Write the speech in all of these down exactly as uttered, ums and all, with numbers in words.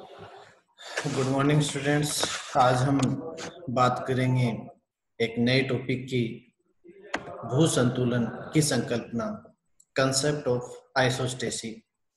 Good morning students. आज हम बात करेंगे एक नए टॉपिक की, भू संतुलन की संकल्पना, कंसेप्ट ऑफ आइसोस्टेसी।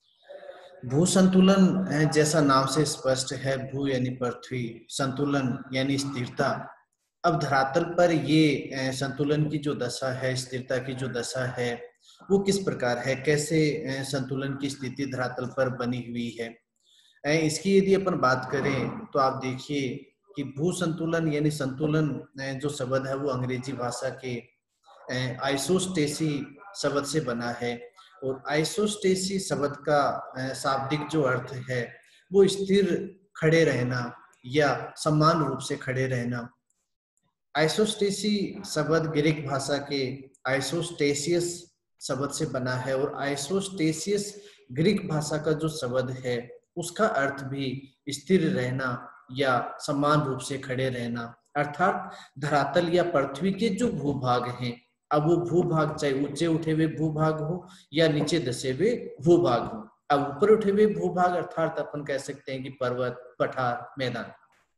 भू संतुलन जैसा नाम से स्पष्ट है, भू यानी पृथ्वी, संतुलन यानी स्थिरता। अब धरातल पर ये संतुलन की जो दशा है, स्थिरता की जो दशा है, वो किस प्रकार है, कैसे संतुलन की स्थिति धरातल पर बनी हुई है, इसकी यदि अपन बात करें तो आप देखिए कि भू संतुलन यानी संतुलन जो शब्द है वो अंग्रेजी भाषा के आइसोस्टेसी शब्द से बना है। और आइसोस्टेसी शब्द का शाब्दिक जो अर्थ है वो स्थिर खड़े रहना या समान रूप से खड़े रहना। आइसोस्टेसी शब्द ग्रीक भाषा के आइसोस्टेसियस शब्द से बना है और आइसोस्टेसियस ग्रीक भाषा का जो शब्द है उसका अर्थ भी स्थिर रहना या समान रूप से खड़े रहना। अर्थात धरातल या पृथ्वी के जो भूभाग हैं, अब वो भूभाग चाहे ऊंचे उठे हुए भूभाग हो या नीचे धसे हुए भूभाग हो। अब ऊपर उठे हुए भूभाग अर्थात अपन कह सकते हैं कि पर्वत, पठार, मैदान।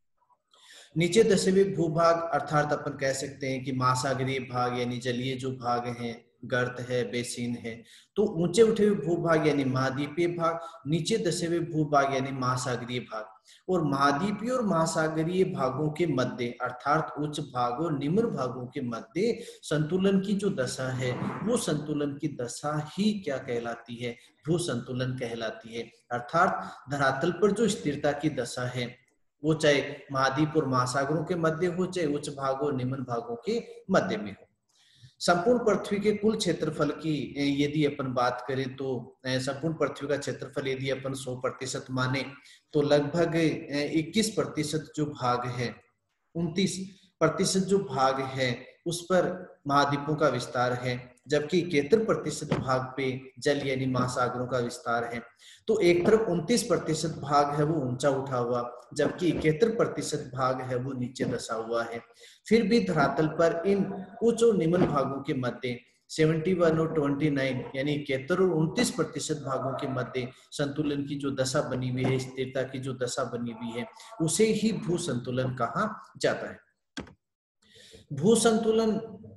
नीचे धसे हुए भूभाग अर्थात अपन कह सकते हैं कि महासागरीय भाग यानी जलीय जो भाग हैं, गर्त है, बेसिन है। तो ऊंचे उठे हुए भूभाग यानी महाद्वीपीय भाग, नीचे धसे हुए भूभाग यानी महासागरीय भाग। और महाद्वीपीय और महासागरीय भागों के मध्य अर्थात उच्च भाग और निम्न भागों के मध्य संतुलन की जो दशा है वो संतुलन की दशा ही क्या कहलाती है? भू संतुलन कहलाती है। अर्थात धरातल पर जो स्थिरता की दशा है वो चाहे महाद्वीप और महासागरों के मध्य हो, चाहे उच्च भागों और निम्न भागों के मध्य में हो। संपूर्ण पृथ्वी के कुल क्षेत्रफल की यदि अपन बात करें तो संपूर्ण पृथ्वी का क्षेत्रफल यदि अपन सौ प्रतिशत माने तो लगभग इक्कीस प्रतिशत जो भाग है, उनतीस प्रतिशत जो भाग है उस पर महाद्वीपों का विस्तार है, जबकि इकहत्तर प्रतिशत भाग पे जल यानी महासागरों का विस्तार है। तो एक तरफ उनतीस प्रतिशत भाग है वो ऊंचा उठा हुआ, जबकि इकहत्तर प्रतिशत भाग है वो नीचे धसा हुआ है। फिर भी धरातल पर इन उच्च और निम्न भागों के मध्य इकहत्तर और उनतीस यानी इकहत्तर और उनतीस प्रतिशत भागों के मध्य संतुलन की जो दशा बनी हुई है, स्थिरता की जो दशा बनी हुई है, उसे ही भू संतुलन कहा जाता है। भू संतुलन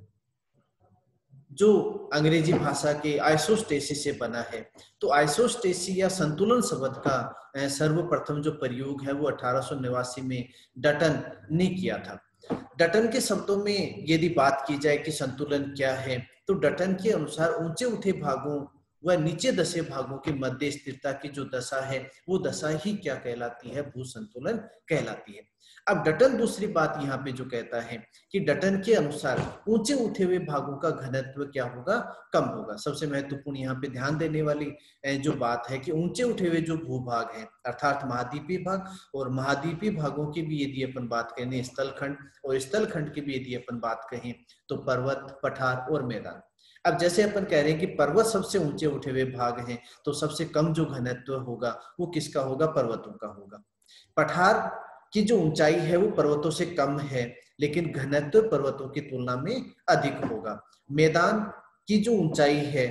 जो अंग्रेजी भाषा के आइसोस्टेसी से बना है, तो आइसोस्टेसी या संतुलन शब्द का सर्वप्रथम जो प्रयोग है वो अठारह सौ नवासी में डटन ने किया था। डटन के शब्दों में यदि बात की जाए कि संतुलन क्या है, तो डटन के अनुसार ऊंचे उठे भागों व नीचे धसे भागों के मध्य स्थिरता की जो दशा है वो दशा ही क्या कहलाती है? भू संतुलन कहलाती है। अब डटन दूसरी बात यहाँ पे जो कहता है कि डटन के अनुसार ऊंचे उठे हुए भागों का घनत्व क्या होगा? कम होगा। सबसे महत्वपूर्ण यहाँ पे ध्यान देने वाली जो बात है कि ऊंचे उठे हुए जो भूभाग हैं अर्थात महाद्वीपीय भाग और महाद्वीपीय भागों की भी यदि अपन बात करें, स्थलखंड और स्थलखंड की भी यदि अपन बात कहें तो पर्वत, पठार और मैदान। अब जैसे अपन कह रहे हैं कि पर्वत सबसे ऊंचे उठे हुए भाग हैं, तो सबसे कम जो घनत्व होगा वो किसका होगा? पर्वतों का होगा। पठार की जो ऊंचाई है वो पर्वतों से कम है, लेकिन घनत्व पर्वतों की तुलना में अधिक होगा। मैदान की जो ऊंचाई है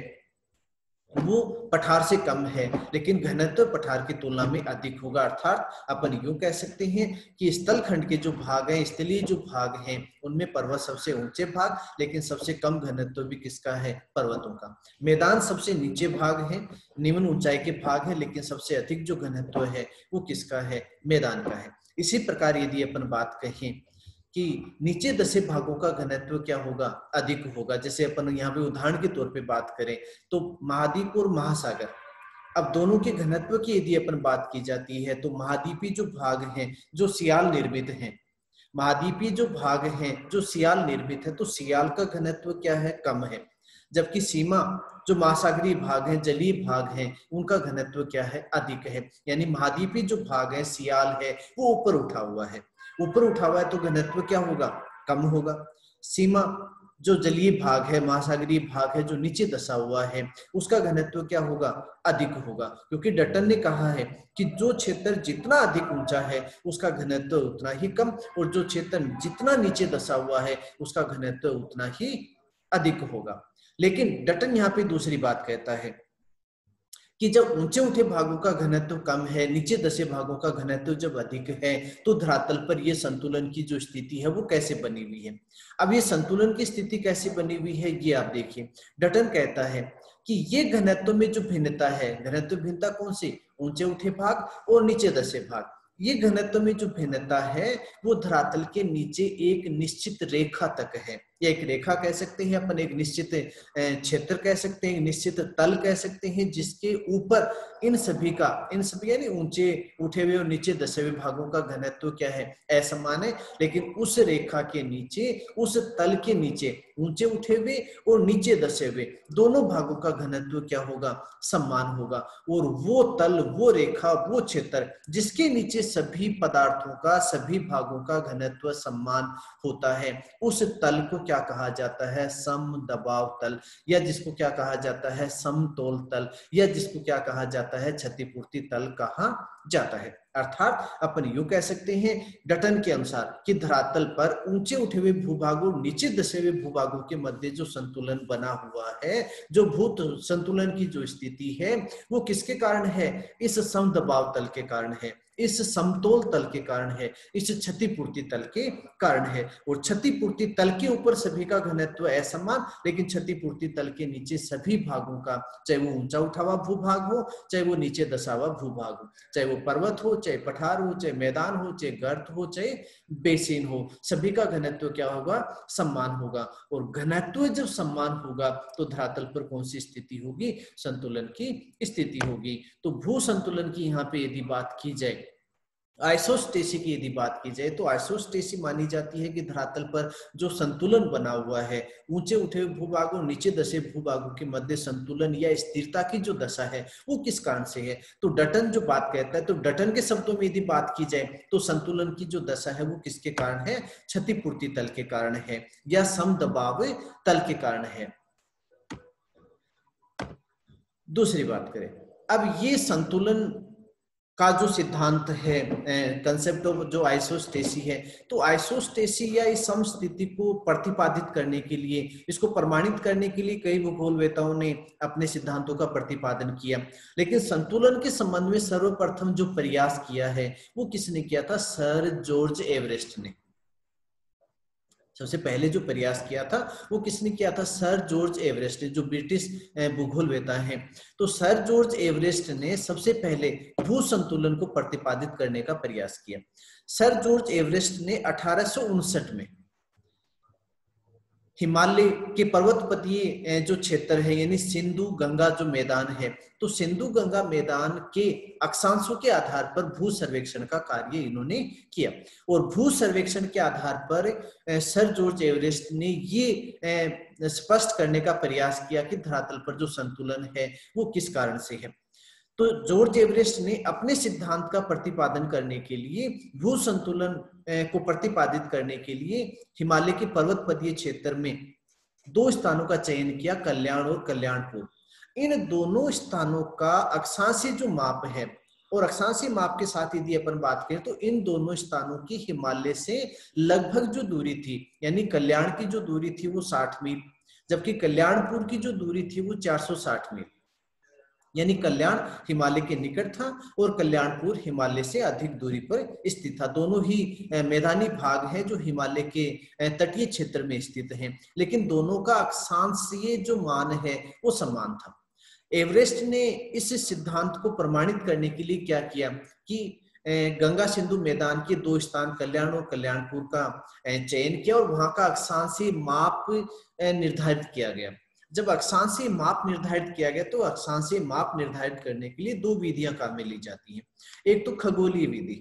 वो पठार से कम है, लेकिन घनत्व पठार की तुलना में अधिक होगा। अर्थात अपन यूं कह सकते हैं कि स्थलखंड के जो भाग हैं, स्थलीय जो भाग हैं, उनमें पर्वत सबसे ऊंचे भाग, लेकिन सबसे कम घनत्व भी किसका है? पर्वतों का। मैदान सबसे नीचे भाग है, निम्न ऊंचाई के भाग है, लेकिन सबसे अधिक जो घनत्व है वो किसका है? मैदान का है। इसी प्रकार यदि अपन बात कहें कि नीचे दसे भागों का घनत्व क्या होगा? अधिक होगा। जैसे अपन यहाँ पे उदाहरण के तौर पे बात करें तो महाद्वीप और महासागर, अब दोनों के घनत्व की यदि अपन बात की जाती है तो महाद्वीपीय जो भाग हैं जो सियाल निर्मित हैं, महाद्वीपीय जो भाग हैं जो सियाल निर्मित है, तो सियाल का घनत्व क्या है? कम है। जबकि सीमा जो महासागरीय भाग हैं, जलीय भाग हैं, उनका घनत्व क्या है? अधिक है। यानी महाद्वीपीय जो भाग है, सियाल है, वो ऊपर उठा हुआ है। ऊपर उठा हुआ है तो घनत्व क्या होगा? कम होगा। सीमा जो जलीय भाग है, महासागरीय भाग है, जो नीचे धसा हुआ है, उसका घनत्व क्या होगा? अधिक होगा। क्योंकि डटन ने कहा है कि जो क्षेत्र जितना अधिक ऊंचा है उसका घनत्व उतना ही कम, और जो क्षेत्र जितना नीचे धसा हुआ है उसका घनत्व उतना ही अधिक होगा। लेकिन डटन यहाँ पे दूसरी बात कहता है कि जब ऊंचे उठे भागों का घनत्व कम है, नीचे दसे भागों का घनत्व जब अधिक है, तो धरातल पर यह संतुलन की जो स्थिति है वो कैसे बनी हुई है। अब ये संतुलन की स्थिति कैसे बनी हुई है ये आप देखिए। डटन कहता है कि ये घनत्व में जो भिन्नता है, घनत्व भिन्नता कौन सी, ऊंचे उठे भाग और नीचे दसे भाग, ये घनत्व में जो भिन्नता है वो धरातल के नीचे एक निश्चित रेखा तक है, या एक रेखा कह सकते हैं अपन, एक निश्चित क्षेत्र कह सकते हैं, निश्चित तल कह सकते हैं, जिसके ऊपर इन सभी का, इन सभी यानी ऊंचे उठे हुए और नीचे दसे हुए भागों का घनत्व क्या है, असमान है। लेकिन उस रेखा के नीचे, उस तल के नीचे ऊंचे उठे हुए और नीचे दसे हुए दोनों भागों का घनत्व क्या होगा, समान होगा। और वो तल, वो रेखा, वो क्षेत्र जिसके नीचे सभी पदार्थों का, सभी भागों का घनत्व समान होता है, उस तल को क्या कहा जाता है, समदबाव तल, या जिसको क्या कहा जाता है, समतोल तल, या जिसको क्या कहा जाता है, क्षतिपूर्ति तल कहा जाता है। अर्थात अपन यूं कह सकते हैं डटन के अनुसार कि धरातल पर ऊंचे उठे हुए भूभागों, नीचे दसे हुए भूभागों के मध्य जो संतुलन बना हुआ है, जो भूत संतुलन की जो स्थिति है, वो किसके कारण है, इस समदबाव तल के कारण है, इस समतोल तल के कारण है, इस क्षतिपूर्ति तल के कारण है। और क्षतिपूर्ति तल के ऊपर सभी का घनत्व असमान, लेकिन क्षतिपूर्ति तल के नीचे सभी भागों का, चाहे वो ऊंचा उठा हुआ भूभाग हो, चाहे वो नीचे दसा हुआ भूभाग हो, चाहे वो पर्वत हो, चाहे पठार हो, चाहे मैदान हो, चाहे गर्त हो, चाहे बेसिन हो, सभी का घनत्व क्या होगा, समान होगा। और घनत्व जब समान होगा तो धरातल पर कौन सी स्थिति होगी, संतुलन की स्थिति होगी। तो भू संतुलन की यहाँ पे यदि बात की जाए, आइसोस्टेसी की यदि बात की जाए, तो आइसोस्टेसी मानी जाती है कि धरातल पर जो संतुलन बना हुआ है, ऊंचे उठे हुए भूभागों, नीचे दसे भूभागों के मध्य संतुलन या स्थिरता की जो दशा है वो किस कारण से है। तो डटन जो बात कहता है, तो डटन के शब्दों में यदि बात की जाए तो संतुलन की जो दशा है वो किसके कारण है, क्षतिपूर्ति तल के कारण है, या समदबाव तल के कारण है। दूसरी बात करें, अब ये संतुलन का जो सिद्धांत है, कंसेप्ट ऑफ जो आइसोस्टेसी है, तो आइसोस्टेसी या इस समस्थिति को प्रतिपादित करने के लिए, इसको प्रमाणित करने के लिए कई भूगोलवेताओं ने अपने सिद्धांतों का प्रतिपादन किया। लेकिन संतुलन के संबंध में सर्वप्रथम जो प्रयास किया है वो किसने किया था, सर जॉर्ज एवरेस्ट ने। सबसे पहले जो प्रयास किया था वो किसने किया था, सर जॉर्ज एवरेस्ट ने, जो ब्रिटिश भूगोलवेता हैं। तो सर जॉर्ज एवरेस्ट ने सबसे पहले भू संतुलन को प्रतिपादित करने का प्रयास किया। सर जॉर्ज एवरेस्ट ने अठारह सौ उनसठ में हिमालय के पर्वतपतीय जो क्षेत्र है, यानी सिंधु गंगा जो मैदान है, तो सिंधु गंगा मैदान के अक्षांशों के आधार पर भू सर्वेक्षण का कार्य इन्होंने किया। और भू सर्वेक्षण के आधार पर सर जॉर्ज एवरेस्ट ने ये स्पष्ट करने का प्रयास किया कि धरातल पर जो संतुलन है वो किस कारण से है। तो जॉर्ज एवरेस्ट ने अपने सिद्धांत का प्रतिपादन करने के लिए, भू संतुलन को प्रतिपादित करने के लिए हिमालय के पर्वतपतीय क्षेत्र में दो स्थानों का चयन किया, कल्याण और कल्याणपुर। इन दोनों स्थानों का अक्षांशीय जो माप है, और अक्षांशीय माप के साथ यदि अपन बात करें तो इन दोनों स्थानों की हिमालय से लगभग जो दूरी थी, यानी कल्याण की जो दूरी थी वो साठ मील, जबकि कल्याणपुर की जो दूरी थी वो चार सौ साठ मील, यानी कल्याण हिमालय के निकट था और कल्याणपुर हिमालय से अधिक दूरी पर स्थित था। दोनों ही मैदानी भाग हैं जो हिमालय के तटीय क्षेत्र में स्थित हैं, लेकिन दोनों का अक्षांशीय जो मान है वो समान था। एवरेस्ट ने इस सिद्धांत को प्रमाणित करने के लिए क्या किया कि गंगा सिंधु मैदान के दो स्थान कल्याण और कल्याणपुर का चयन किया और वहां का अक्षांशीय माप निर्धारित किया गया। जब अक्षांशीय माप निर्धारित किया गया तो अक्षांशीय माप निर्धारित करने के लिए दो विधियां काम में ली जाती हैं। एक तो खगोलीय विधि,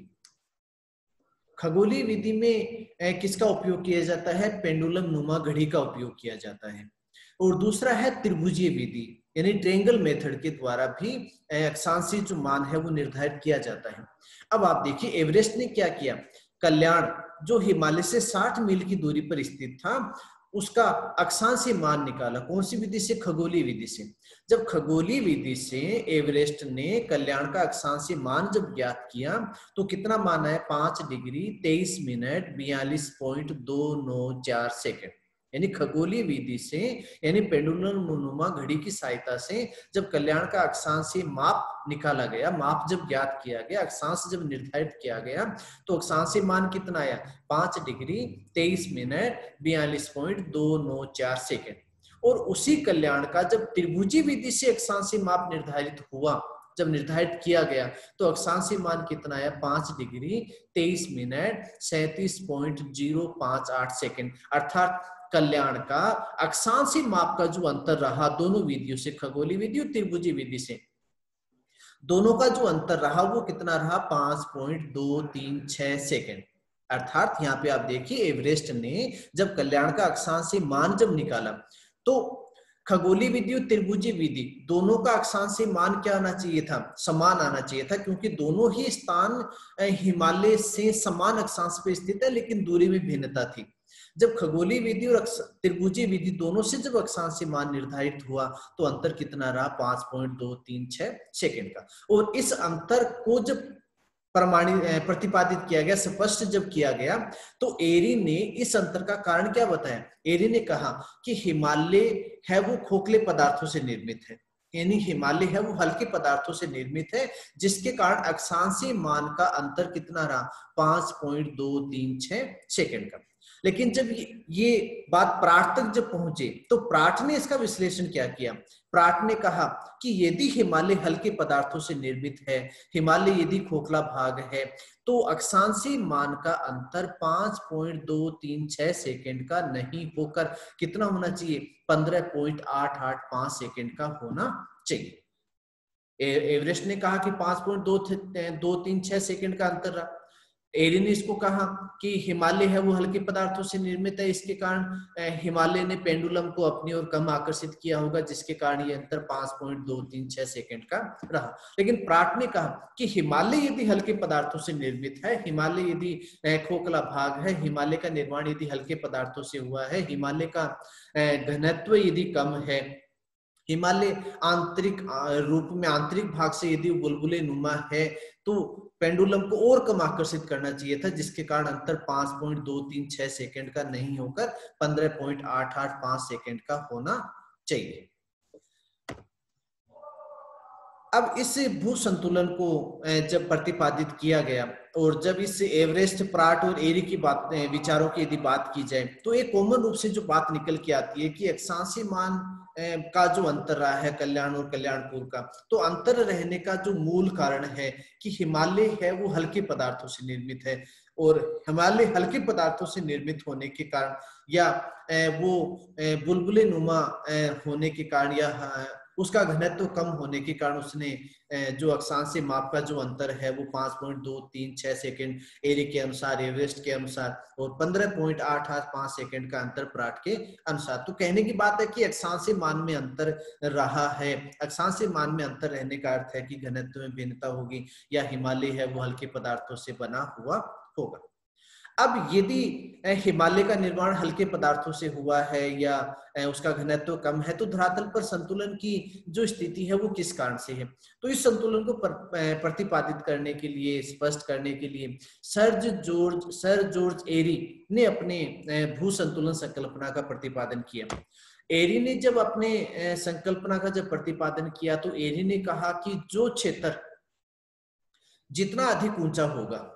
खगोलीय विधि में किसका उपयोग किया जाता है, पेंडुलम नुमा घड़ी का उपयोग किया जाता है। और दूसरा है त्रिभुजीय विधि, यानी ट्रायंगल मेथड के द्वारा भी अक्षांशीय जो मान है वो निर्धारित किया जाता है। अब आप देखिए एवरेस्ट ने क्या किया, कल्याण जो हिमालय से साठ मील की दूरी पर स्थित था उसका अक्षांशीय मान निकाला। कौन सी विधि से, खगोलीय विधि से। जब खगोलीय विधि से एवरेस्ट ने कल्याण का अक्षांशीय मान जब ज्ञात किया तो कितना मान है, पांच डिग्री तेईस मिनट बयालीस पॉइंट दो नौ चार सेकेंड, यानी खगोलीय विधि से, यानी पेंडुलम नुमा घड़ी की सहायता से जब कल्याण का अक्षांशीय माप निकाला गया, माप जब ज्ञात किया गया, अक्षांश जब निर्धारित किया गया, तो अक्षांशीय मान कितना आया? पांच डिग्री तेईस मिनट बयालीस पॉइंट दो नौ चार सेकेंड। और उसी कल्याण का जब त्रिभुजी विधि से अक्षांशीय माप निर्धारित हुआ, जब निर्धारित किया गया, तो अक्षांशीय मान कितना आया? पांच डिग्री तेईस मिनट सैंतीस पॉइंट जीरो पांच आठ सेकेंड। अर्थात कल्याण का अक्षांशीय माप का जो अंतर रहा दोनों विधियों से, खगोलीय विधि और त्रिभुजी विधि से, दोनों का जो अंतर रहा वो कितना रहा? पांच पॉइंट दो तीन छह सेकेंड। अर्थात यहाँ पे आप देखिए एवरेस्ट ने जब कल्याण का अक्षांशीय मान जब निकाला, तो खगोलीय विधि और त्रिभुजी विधि दोनों का अक्षांशीय मान क्या आना चाहिए था? समान आना चाहिए था, क्योंकि दोनों ही स्थान हिमालय से समान अक्षांश पे स्थित है, लेकिन दूरी में भिन्नता थी। जब खगोलीय विधि और त्रिभुजी विधि दोनों से जब अक्षांशीय मान निर्धारित हुआ, तो अंतर कितना रहा? पांच पॉइंट दो तीन छह सेकेंड का। और इस अंतर को जब प्रमाणित प्रतिपादित किया गया, स्पष्ट जब किया गया, तो एरी ने इस अंतर का कारण क्या बताया? एरी ने कहा कि हिमालय है वो खोखले पदार्थों से निर्मित है, यानी हिमालय है वो हल्के पदार्थों से निर्मित है, जिसके कारण अक्षांशीय मान का अंतर कितना रहा? पांच पॉइंट दो तीन छह सेकेंड का। लेकिन जब ये, ये बात प्राट तक जब पहुंचे, तो प्राट ने इसका विश्लेषण क्या किया? प्राट ने कहा कि यदि हिमालय हल्के पदार्थों से निर्मित है, हिमालय यदि खोखला भाग है, तो अक्षांशीय मान का अंतर पांच पॉइंट दो तीन छह सेकेंड का नहीं होकर कितना होना चाहिए? पंद्रह पॉइंट आठ आठ पांच सेकेंड का होना चाहिए। एवरेस्ट ने कहा कि पांच पॉइंट दो तीन छह सेकेंड का अंतर रहा। एरी ने इसको कहा कि हिमालय है वो हल्के पदार्थों से निर्मित है, इसके कारण हिमालय ने पेंडुलम को अपनी ओर कम आकर्षित किया होगा, जिसके कारण ये अंतर पांच पॉइंट दो तीन छह सेकेंड का रहा। लेकिन प्राट ने कहा कि हिमालय यदि हल्के पदार्थों से निर्मित है, हिमालय यदि खोखला भाग है, हिमालय का निर्माण यदि हल्के पदार्थों से हुआ है, हिमालय का घनत्व यदि कम है, हिमालय आंतरिक रूप में आंतरिक भाग से यदि बुलबुले नुमा है, तो पेंडुलम को और कम आकर्षित करना चाहिए था, जिसके कारण अंतर पांच पॉइंट दो तीन छह सेकेंड का नहीं होकर पंद्रह पॉइंट आठ आठ पांच सेकेंड का होना चाहिए। अब इस भू संतुलन को जब प्रतिपादित किया गया, और जब इस एवरेस्ट, प्राट और एरी की बात, विचारों की यदि बात की जाए, तो एक कॉमन रूप से जो बात निकल के आती है कि अक्षांशीय मान का जो अंतर रहा है कल्याण और कल्याणपुर का, तो अंतर रहने का जो मूल कारण है कि हिमालय है वो हल्के पदार्थों से निर्मित है, और हिमालय हल्के पदार्थों से निर्मित होने के कारण, या वो बुलबुले नुमा होने के कारण, या उसका घनत्व कम होने के कारण उसने जो अक्षांशीय माप का जो अंतर है वो पांच पॉइंट दो तीन छह सेकेंड एरी के अनुसार, एवरेस्ट के अनुसार, और पंद्रह पॉइंट आठ आठ पांच सेकेंड का अंतर प्राट के अनुसार। तो कहने की बात है कि अक्षांशीय मान में अंतर रहा है। अक्षांशीय मान में अंतर रहने का अर्थ है कि घनत्व में भिन्नता होगी, या हिमालय है वो हल्के पदार्थों से बना हुआ होगा। अब यदि हिमालय का निर्माण हल्के पदार्थों से हुआ है, या उसका घनत्व कम है, तो धरातल पर संतुलन की जो स्थिति है वो किस कारण से है? तो इस संतुलन को प्रतिपादित करने के लिए, स्पष्ट करने के लिए sir George sir George Airy ने अपने भू संतुलन संकल्पना का प्रतिपादन किया। एरी ने जब अपने संकल्पना का जब प्रतिपादन किया, तो एरी ने कहा कि जो क्षेत्र जितना अधिक ऊंचा होगा,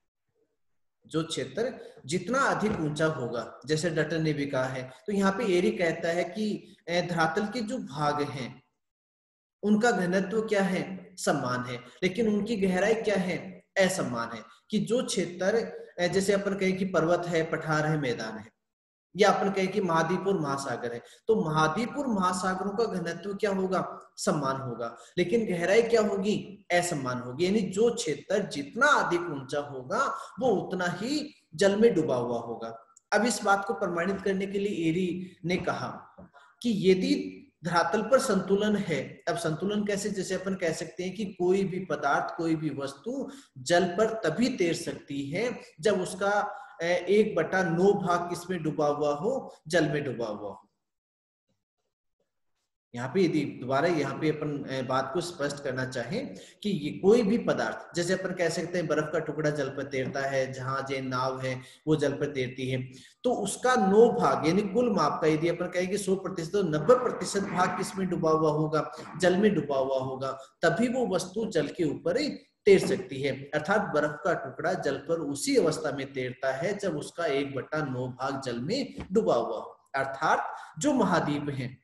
जो क्षेत्र जितना अधिक ऊंचा होगा, जैसे डटर ने भी कहा है, तो यहाँ पे एरी कहता है कि धरातल के जो भाग हैं उनका घनत्व क्या है? समान है, लेकिन उनकी गहराई क्या है? असमान है। कि जो क्षेत्र, जैसे अपन कहें कि पर्वत है, पठार है, मैदान है, या अपन कहें कि महाद्वीप और महासागर है, तो महाद्वीप और महासागरों का घनत्व क्या होगा? समान होगा, लेकिन गहराई क्या होगी? असमान होगी। यानी जो क्षेत्र जितना अधिक ऊंचा होगा वो उतना ही जल में डूबा हुआ होगा। अब इस बात को प्रमाणित करने के लिए एरी ने कहा कि यदि धरातल पर संतुलन है, अब संतुलन कैसे? जैसे अपन कह सकते हैं कि कोई भी पदार्थ, कोई भी वस्तु जल पर तभी तैर सकती है जब उसका एक बटा नौ भाग किसमें डूबा हुआ हो? जल में डूबा हुआ हो। यहाँ पे यदि दोबारा यहाँ पे अपन बात को स्पष्ट करना चाहें कि ये कोई भी पदार्थ, जैसे अपन कह सकते हैं बर्फ का टुकड़ा जल पर तैरता है, जहाज है, नाव है, वो जल पर तैरती है, तो उसका नौ भाग यानी कुल माप का यदि अपन कहें कि सौ प्रतिशत तो नब्बे प्रतिशत भाग किसमें डूबा हुआ होगा, जल में डूबा हुआ होगा, तभी वो वस्तु जल के ऊपर ही तैर सकती है। अर्थात बर्फ का टुकड़ा जल पर उसी अवस्था में तैरता है जब उसका एक बटा नौ भाग जल में डूबा हुआ हो। अर्थात जो महाद्वीप है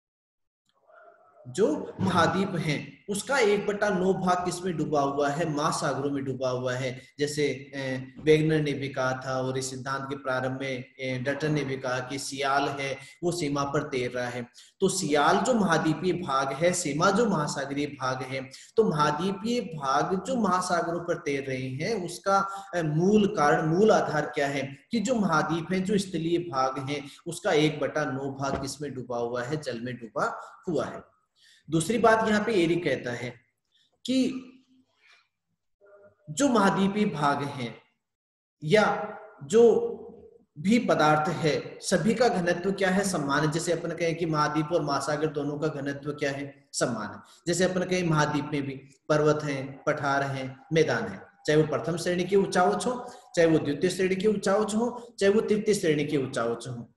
जो महाद्वीप हैं उसका एक बटा नौ भाग किसमें डूबा हुआ है, महासागरों में डूबा हुआ है। जैसे वेगनर ने भी कहा था और इस सिद्धांत के प्रारंभ में डटन ने भी कहा कि सियाल है वो सीमा पर तैर रहा है। तो सियाल जो महाद्वीपीय भाग है, सीमा जो महासागरीय भाग है, तो महाद्वीपीय भाग जो महासागरों पर तैर रहे हैं उसका मूल कारण, मूल आधार क्या है कि जो महाद्वीप है, जो स्थलीय भाग है, उसका एक बटा नौ भाग किसमें डूबा हुआ है, जल में डूबा हुआ है। दूसरी बात यहाँ पे एरी कहता है कि जो महाद्वीपीय भाग हैं या जो भी पदार्थ है सभी का घनत्व क्या है, समान है। जैसे अपन कहें कि महाद्वीप और महासागर दोनों का घनत्व क्या है, समान है। जैसे अपन कहें महाद्वीप में भी पर्वत हैं, पठार हैं, मैदान है, चाहे वो प्रथम श्रेणी के ऊंचाउच हो, चाहे वो द्वितीय श्रेणी के ऊंचाउच हो, चाहे वो तृतीय श्रेणी के ऊंचाउच हो।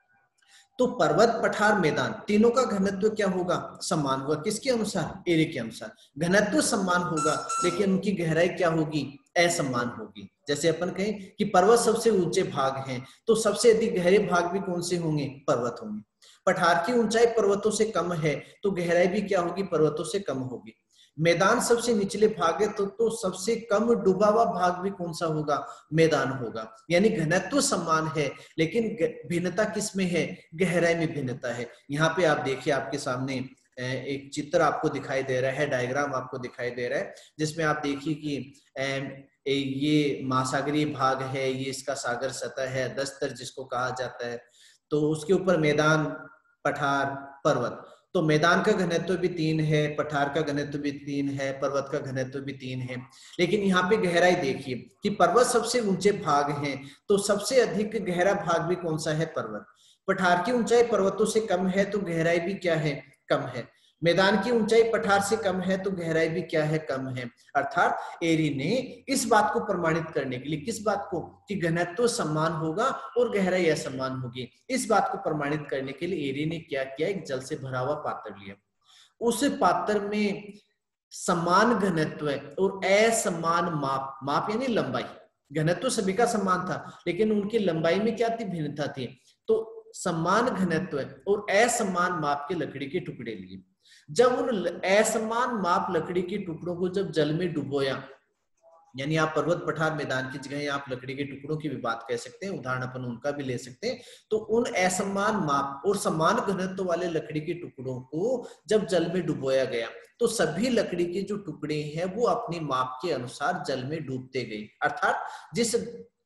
तो पर्वत, पठार, मैदान तीनों का घनत्व क्या होगा, समान होगा। किसके अनुसार, एरी के अनुसार। घनत्व समान होगा लेकिन उनकी गहराई क्या होगी, असमान होगी। जैसे अपन कहें कि पर्वत सबसे ऊंचे भाग हैं, तो सबसे अधिक गहरे भाग भी कौन से होंगे, पर्वत होंगे। पठार की ऊंचाई पर्वतों से कम है तो गहराई भी क्या होगी, पर्वतों से कम होगी। मैदान सबसे निचले भाग है तो तो सबसे कम डूबा हुआ भाग भी कौन सा होगा, मैदान होगा। यानी घनत्व समान है लेकिन भिन्नता किसमें है, गहराई में भिन्नता है। यहाँ पे आप देखिए, आपके सामने एक चित्र आपको दिखाई दे रहा है, डायग्राम आपको दिखाई दे रहा है, जिसमें आप देखिए कि ये महासागरीय भाग है, ये इसका सागर सतह है, दस्तर जिसको कहा जाता है। तो उसके ऊपर मैदान, पठार, पर्वत। तो मैदान का घनत्व भी तीन है, पठार का घनत्व भी तीन है, पर्वत का घनत्व भी तीन है। लेकिन यहाँ पे गहराई देखिए कि पर्वत सबसे ऊंचे भाग हैं तो सबसे अधिक गहरा भाग भी कौन सा है, पर्वत। पठार की ऊंचाई पर्वतों से कम है तो गहराई भी क्या है, कम है। मैदान की ऊंचाई पठार से कम है तो गहराई भी क्या है, कम है। अर्थात एरी ने इस बात को प्रमाणित करने के लिए, किस बात को, कि घनत्व समान होगा और गहराई असमान होगी, इस बात को प्रमाणित करने के लिए एरी ने क्या किया, एक जल से भरा हुआ पात्र लिया। उस पात्र में समान घनत्व और असमान माप, माप यानी लंबाई, घनत्व सभी का समान था लेकिन उनकी लंबाई में क्या थी, भिन्नता थी। तो समान घनत्व और असमान माप के लकड़ी के टुकड़े लिए। जब उन असमान माप लकड़ी के टुकड़ों को जब जल में डुबोया, यानी आप पर्वत, पठार, मैदान की जगह आप लकड़ी के टुकड़ों की भी बात कह सकते हैं, उदाहरण अपन उनका भी ले सकते हैं। तो उन असमान माप और समान घनत्व वाले लकड़ी के टुकड़ों को जब जल में डुबोया गया तो सभी लकड़ी के जो टुकड़े हैं वो अपनी माप के अनुसार जल में डूबते गए। अर्थात जिस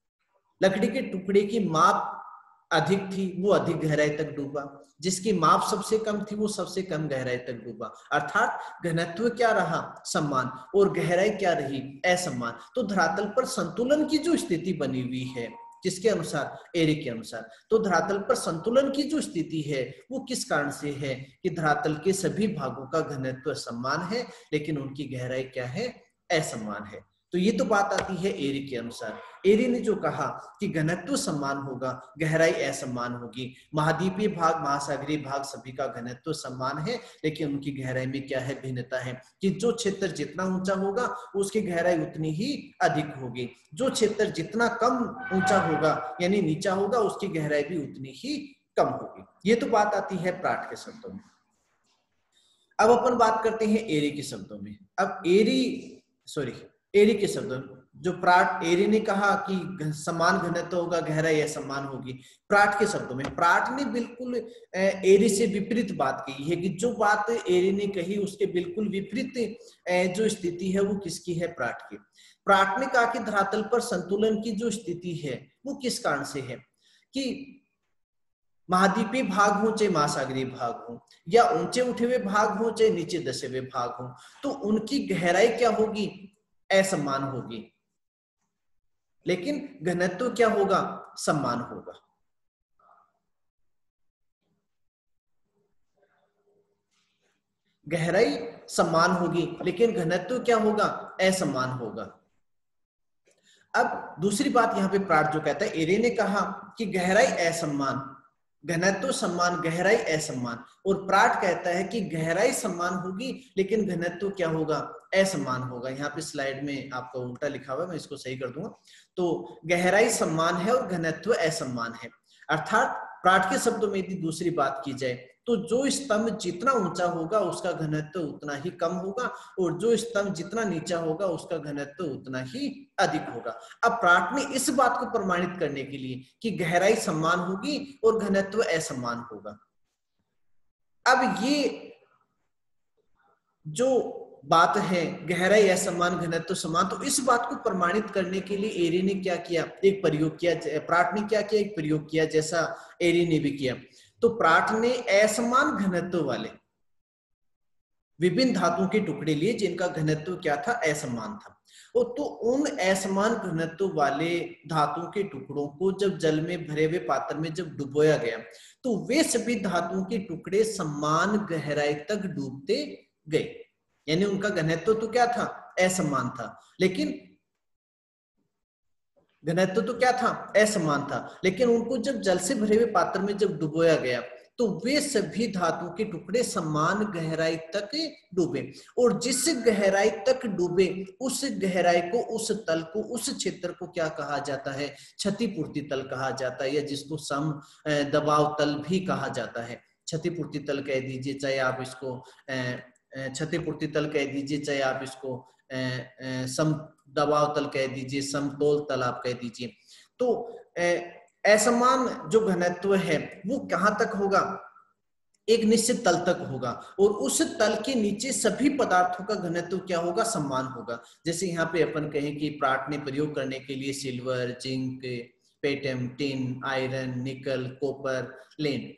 लकड़ी के टुकड़े की माप अधिक थी वो अधिक गहराई तक डूबा, जिसकी माप सबसे कम थी वो सबसे कम गहराई तक डूबा। अर्थात घनत्व क्या रहा, समान, और गहराई क्या रही, असमान। तो धरातल पर संतुलन की जो स्थिति बनी हुई है, किसके अनुसार, एरी के अनुसार। तो धरातल पर संतुलन की जो स्थिति है वो किस कारण से है कि धरातल के सभी भागों का घनत्व समान है लेकिन उनकी गहराई क्या है, असमान है। तो ये तो बात आती है एरी के अनुसार। एरी ने जो कहा कि घनत्व समान होगा, गहराई असमान होगी। महाद्वीपीय भाग, महासागरीय भाग सभी का घनत्व समान है लेकिन उनकी गहराई में क्या है, भिन्नता है। कि जो क्षेत्र जितना ऊंचा होगा उसकी गहराई उतनी ही अधिक होगी, जो क्षेत्र जितना कम ऊंचा होगा यानी नीचा होगा उसकी गहराई भी उतनी ही कम होगी। ये तो बात आती है प्राट के शब्दों में। अब अपन बात करते हैं एरी के शब्दों में। अब एरी सॉरी एरी के शब्दों में जो प्राट, एरी ने कहा कि समान घनत्व होगा, गहराई असमान होगी। प्राट के शब्दों में प्राट ने बिल्कुल एरी से विपरीत बात कही है कि जो बात एरी ने कही उसके बिल्कुल विपरीत जो स्थिति है वो किसकी है, प्राट की। प्राट ने कहा कि धरातल पर संतुलन की जो स्थिति है वो किस कारण से है कि महाद्वीपीय भाग हो चाहे महासागरीय भाग हो, या ऊंचे उठे हुए भाग हो चाहे नीचे दसे हुए भाग हो, तो उनकी गहराई क्या होगी, असमान होगी लेकिन घनत्व क्या होगा, समान होगा। गहराई समान होगी लेकिन घनत्व क्या होगा, असमान होगा। अब दूसरी बात यहाँ पे प्राट जो कहता है, एरे ने कहा कि गहराई असमान, घनत्व समान, गहराई असमान, और प्राट कहता है कि गहराई समान होगी लेकिन घनत्व क्या होगा, असमान होगा। यहाँ पे स्लाइड में आपका उल्टा लिखा हुआ है, मैं इसको सही कर दूंगा। तो गहराई समान है और घनत्व असमान है। अर्थात प्राट के शब्दों में यदि दूसरी बात की जाए तो जो स्तंभ जितना ऊंचा होगा उसका घनत्व उतना ही कम होगा, और जो स्तंभ जितना नीचा होगा उसका घनत्व उतना ही अधिक होगा। अब प्राट ने इस बात को प्रमाणित करने के लिए कि गहराई समान होगी और घनत्व असमान होगा। अब ये जो बात है गहराई असमान घनत्व समान, तो इस बात को प्रमाणित करने के लिए एरे ने क्या किया, एक प्रयोग किया, प्राट ने क्या किया, एक प्रयोग किया जैसा एरे ने भी किया। तो प्राट ने असमान घनत्व वाले विभिन्न धातुओं के टुकड़े लिए जिनका घनत्व क्या था, असमान था। और तो उन असमान घनत्व वाले धातुओं के टुकड़ों को जब जल में भरे हुए पात्र में जब डुबोया गया तो वे सभी धातुओं के टुकड़े समान गहराई तक डूबते गए। यानी उनका घनत्व तो क्या था, असमान था, लेकिन घनत्व तो क्या था, असमान था, लेकिन उनको जब जल से भरे हुए पात्र में जब डुबोया गया तो वे सभी धातुओं के टुकड़े समान गहराई तक डूबे। और जिस गहराई तक डूबे उस गहराई को, उस तल को, उस क्षेत्र को क्या कहा जाता है, क्षतिपूर्ति तल कहा जाता है, या जिसको सम दबाव तल भी कहा जाता है। क्षतिपूर्ति तल कह दीजिए, चाहे आप इसको क्षतिपूर्ति तल कह दीजिए, चाहे आप इसको सम दबाव तल कह दीजिए, समतोल तल आप कह दीजिए। तो असमान जो घनत्व है वो कहां तक होगा, एक निश्चित तल तक होगा, और उस तल के नीचे सभी पदार्थों का घनत्व क्या होगा, समान होगा। जैसे यहाँ पे अपन कहें कि प्राट ने प्रयोग करने के लिए सिल्वर, जिंक, पेटम, tin, iron, nickel, copper, lead,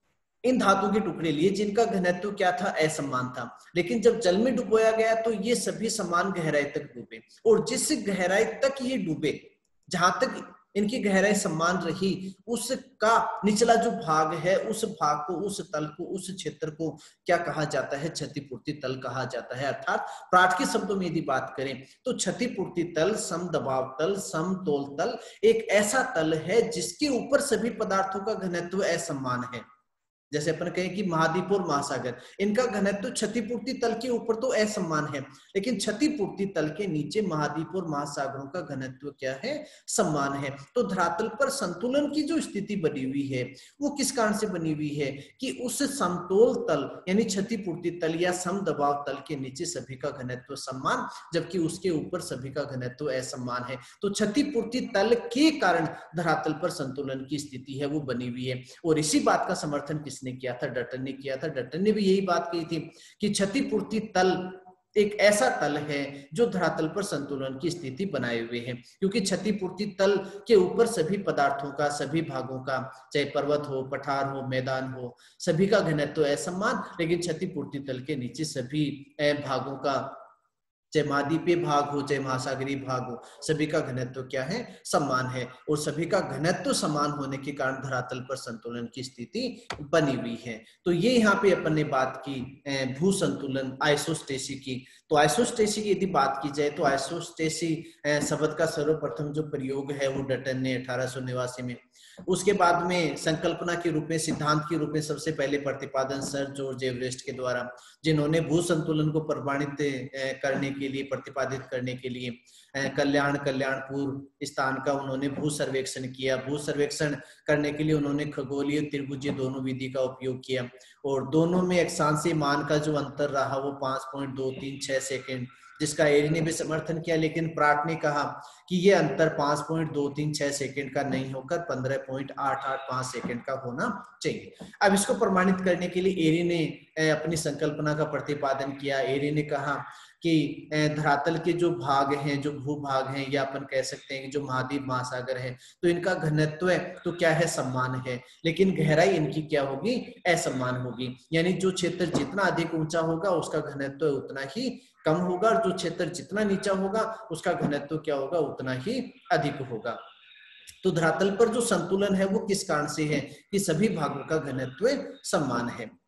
इन धातुओं के टुकड़े लिए जिनका घनत्व क्या था, असमान था, लेकिन जब जल में डुबोया गया तो ये सभी समान गहराई तक डूबे। और जिस गहराई तक ये डूबे, जहां तक इनकी गहराई समान रही, उसका निचला जो भाग है, उस भाग को, उस तल को, उस क्षेत्र को क्या कहा जाता है, क्षतिपूर्ति तल कहा जाता है। अर्थात प्राट के शब्दों में यदि बात करें तो क्षतिपूर्ति तल, समदबाव तल, समतोल तल एक ऐसा तल है जिसके ऊपर सभी पदार्थों का घनत्व असमान है। जैसे अपन कहें कि महाद्वीप और महासागर, इनका घनत्व क्षतिपूर्ति तल के ऊपर तो असमान है, लेकिन क्षतिपूर्ति तल के नीचे महाद्वीप और महासागरों का घनत्व क्या है, समान है। तो धरातल पर संतुलन की जो स्थिति बनी हुई है वो किस कारण से बनी हुई है कि उस समतोल तल यानी क्षतिपूर्ति तल या समदबाव तल के नीचे सभी का घनत्व समान, जबकि उसके ऊपर सभी का घनत्व असमान है। तो क्षतिपूर्ति तल के कारण धरातल पर संतुलन की स्थिति है वो बनी हुई है। और इसी बात का समर्थन किसने किया था, डटन ने किया था। डटन ने भी यही बात कही थी कि क्षतिपूर्ति तल एक ऐसा तल है जो धरातल पर संतुलन की स्थिति बनाए हुए है, क्योंकि क्षतिपूर्ति तल के ऊपर सभी पदार्थों का, सभी भागों का, चाहे पर्वत हो, पठार हो, मैदान हो, सभी का घनत्व असमान, लेकिन क्षतिपूर्ति तल के नीचे सभी भागों का, चाहे महाद्वीपीय भाग हो चाहे महासागरीय भाग हो, सभी का घनत्व क्या है, समान है। और सभी का घनत्व समान होने के कारण धरातल पर संतुलन की स्थिति बनी हुई है। तो ये यहाँ पे अपन ने बात की भू संतुलन, आइसोस्टेसी की। तो आइसोस्टेसी की यदि बात की जाए तो आइसोस्टेसी शब्द का सर्वप्रथम जो प्रयोग है वो डटन ने अठारह सौ नवासी में, उसके बाद में संकल्पना के रूप में, सिद्धांत के रूप में सबसे पहले प्रतिपादन सर जॉर्ज एवरेस्ट के द्वारा, जिन्होंने भू संतुलन को प्रमाणित करने के लिए, प्रतिपादित करने के लिए कल्याण कल्याणपुर स्थान का उन्होंने भू सर्वेक्षण किया। भू सर्वेक्षण करने के लिए उन्होंने खगोलीय त्रिभुजीय दोनों विधि का उपयोग किया, और दोनों में अक्षांशीय मान का जो अंतर रहा वो पांच पॉइंट दो तीन छह सेकेंड, जिसका एरी ने भी समर्थन किया, लेकिन प्राट ने कहा कि ये अंतर पांच पॉइंट दो तीन छह सेकंड का नहीं होकर पंद्रह पॉइंट आठ आठ पांच सेकंड का होना चाहिए। अब इसको प्रमाणित करने के लिए एरी ने अपनी संकल्पना का प्रतिपादन किया। एरी ने कहा कि धरातल के जो भाग हैं, जो भूभाग हैं, या अपन कह सकते हैं कि जो महाद्वीप महासागर है, तो इनका घनत्व तो क्या है, समान है, लेकिन गहराई इनकी क्या होगी, असमान होगी। यानी जो क्षेत्र जितना अधिक ऊंचा होगा उसका घनत्व उतना ही कम होगा, और जो क्षेत्र जितना नीचा होगा उसका घनत्व क्या होगा, उतना ही अधिक होगा। तो धरातल पर जो संतुलन है वो किस कारण से है कि सभी भागों का घनत्व समान है।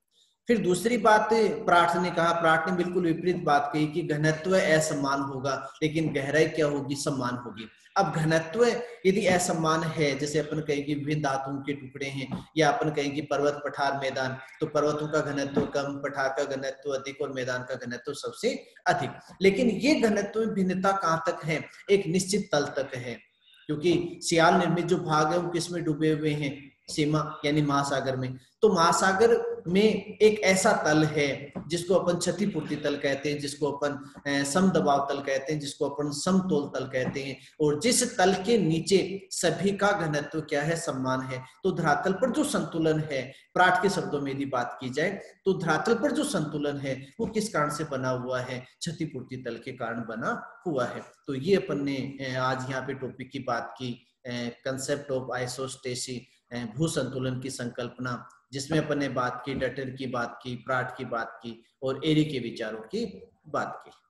फिर दूसरी बात प्राट ने कहा, प्राट ने बिल्कुल विपरीत बात कही कि घनत्व असमान होगा लेकिन गहराई क्या होगी, समान होगी। अब घनत्व यदि असमान है, जैसे अपन कहें कि विभिन्न धातुओं के टुकड़े हैं, या अपन कहें कि पर्वत पठार मैदान, तो पर्वतों का घनत्व कम, पठार का घनत्व अधिक और मैदान का घनत्व सबसे अधिक। लेकिन ये घनत्व में भिन्नता कहां तक है, एक निश्चित तल तक है, क्योंकि सियाल निर्मित जो भाग है वो किसमें डूबे हुए हैं, सीमा यानी महासागर में। तो महासागर में एक ऐसा तल है जिसको अपन क्षतिपूर्ति तल कहते हैं, जिसको अपन समदबाव तल कहते हैं, जिसको अपन समतोल तल कहते हैं, और जिस तल के नीचे सभी का घनत्व क्या है, समान है। तो धरातल पर जो संतुलन है, प्राट के शब्दों में यदि बात की जाए तो धरातल पर जो संतुलन है वो किस कारण से बना हुआ है, क्षतिपूर्ति तल के कारण बना हुआ है। तो ये अपन ने आज यहाँ पे टॉपिक की बात की, कंसेप्ट ऑफ आइसोस्टेसी, भू संतुलन की संकल्पना, जिसमें अपन ने बात की डटर की बात की, प्राट की बात की और एरी के विचारों की बात की।